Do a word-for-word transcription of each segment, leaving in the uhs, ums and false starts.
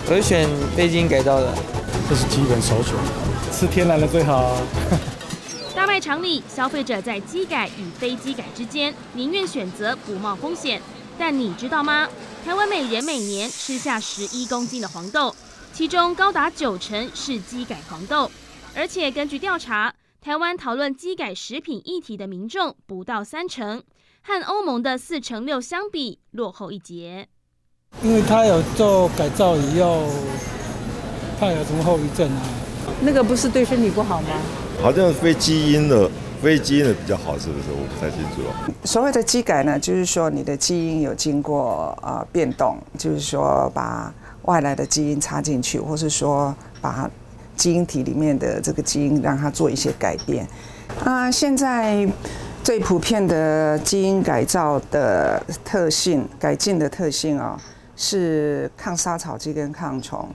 我是选非基因改造的， 这是基本首选，吃天然的最好。 大卖场里，消费者在基改与非基改之间，宁愿选择不冒风险。但你知道吗？台湾每人每年吃下十一公斤的黄豆，其中高达九成是基改黄豆。而且根据调查，台湾讨论基改食品议题的民众不到三成，和欧盟的四成六相比，落后一截。 因为他有做改造以后，怕有什么后遗症啊？ 那个不是对身体不好吗？ 好像非基因的，非基因的比较好，是不是？我不太清楚了。 所谓的基改呢，就是说你的基因有经过呃变动，就是说把外来的基因插进去，或是说把基因体里面的这个基因让它做一些改变。啊、呃，现在最普遍的基因改造的特性、改进的特性哦，是抗杀草剂跟抗虫。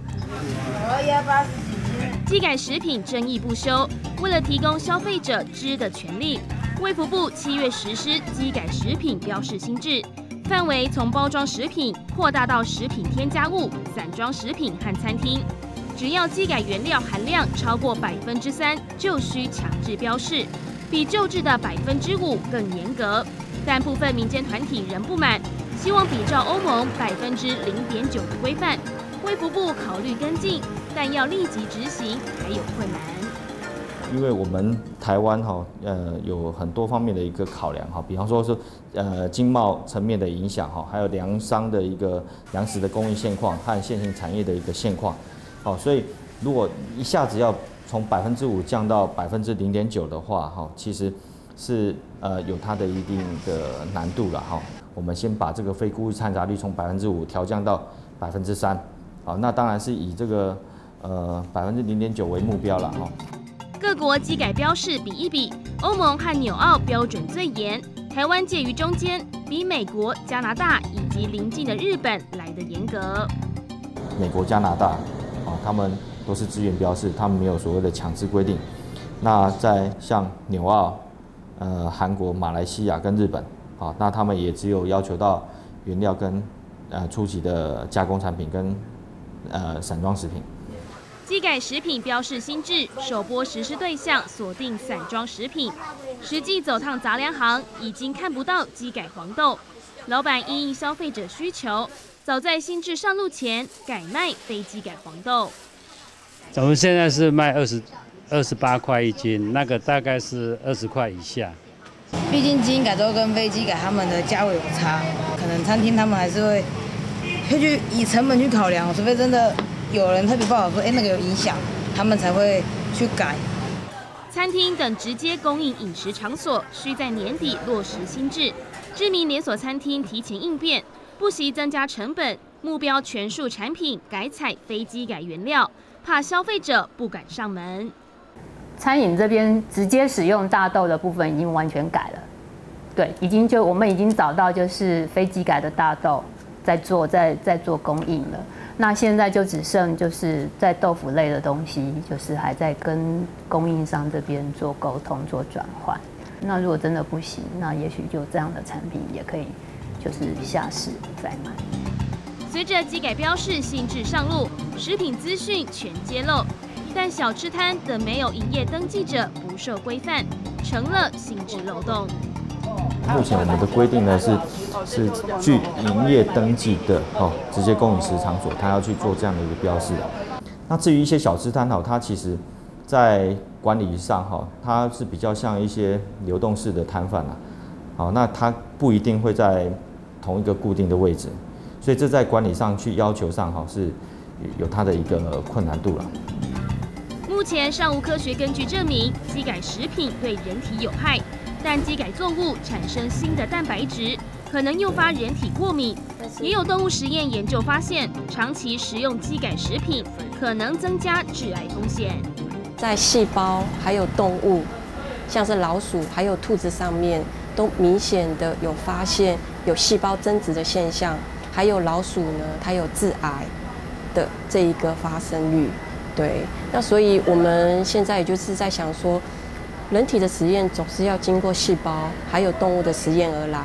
基改食品争议不休，为了提供消费者知的权利，卫福部七月实施基改食品标示新制，范围从包装食品扩大到食品添加物、散装食品和餐厅。只要基改原料含量超过百分之三，就需强制标示，比旧制的百分之五更严格。但部分民间团体仍不满，希望比照欧盟百分之零点九的规范。卫福部考虑跟进，但要立即执行还有困难。 因为我们台湾哈呃有很多方面的一个考量哈，比方说是呃经贸层面的影响哈，还有粮商的一个粮食的供应现况和现行产业的一个现况。好，所以如果一下子要从百分之五降到百分之零点九的话，哈，其实是呃有它的一定的难度了哈。我们先把这个非故意掺杂率从百分之五调降到百分之三，好，那当然是以这个呃百分之零点九为目标了哈。 各国基改标示比一比，欧盟和纽澳标准最严，台湾介于中间，比美国、加拿大以及邻近的日本来得严格。 美国、加拿大。啊，他们都是自愿标示，他们没有所谓的强制规定。那在像纽澳、呃韩国、马来西亚跟日本，啊，那他们也只有要求到原料跟呃初级的加工产品跟呃散装食品。 基改食品标示新制首波实施对象锁定散装食品，实际走趟杂粮行已经看不到基改黄豆，老板因应消费者需求。早在新制上路前，改卖非基改黄豆。 我们现在是卖二十二十八块一斤，那个大概是二十块以下。 毕竟基因改造跟非基改他们的价位有差，可能餐厅他们还是会会去以成本去考量，除非真的有人特别报道说，哎，那个有影响，他们才会去改。 餐厅等直接供应饮食场所，需在年底落实新制。知名连锁餐厅提前应变。不惜增加成本，目标全数产品改采非基改原料，怕消费者不敢上门。 餐饮这边直接使用大豆的部分已经完全改了，对，已经就我们已经找到就是非基改的大豆在做在在做供应了。那现在就只剩就是在豆腐类的东西，就是还在跟供应商这边做沟通做转换。那如果真的不行，那也许就这样的产品也可以。就是下市再买。 随着基改标示新制上路，食品资讯全揭露，但小吃摊的没有营业登记者不受规范，成了新制漏洞。 目前我们的规定呢是是具营业登记的哦，直接供饮食场所，它要去做这样的一个标示。那至于一些小吃摊哈，它其实在管理上哈，它是比较像一些流动式的摊贩啊。好，那它不一定会在同一个固定的位置，所以这在管理上去要求上哈是有它的一个困难度了。 目前尚无科学根据证明基改食品对人体有害，但基改作物产生新的蛋白质，可能诱发人体过敏。也有动物实验研究发现，长期食用基改食品可能增加致癌风险。 在细胞还有动物，像是老鼠还有兔子上面，都明显的有发现有细胞增殖的现象，还有老鼠呢，它有致癌的这一个发生率。对，那所以我们现在也就是在想说，人体的实验总是要经过细胞还有动物的实验而来，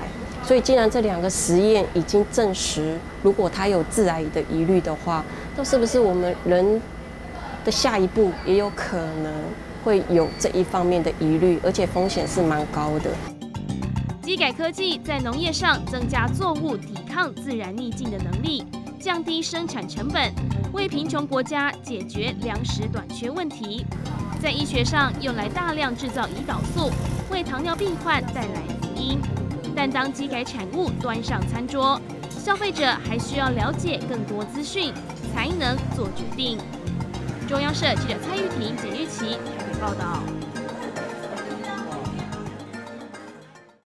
所以既然这两个实验已经证实，如果它有致癌的疑虑的话，那是不是我们人的下一步也有可能会有这一方面的疑虑，而且风险是蛮高的。 基改科技在农业上增加作物抵抗自然逆境的能力，降低生产成本，为贫穷国家解决粮食短缺问题。在医学上用来大量制造胰岛素，为糖尿病患带来福音。但当基改产物端上餐桌，消费者还需要了解更多资讯，才能做决定。中央社记者蔡玉婷、简玉琪台北报道。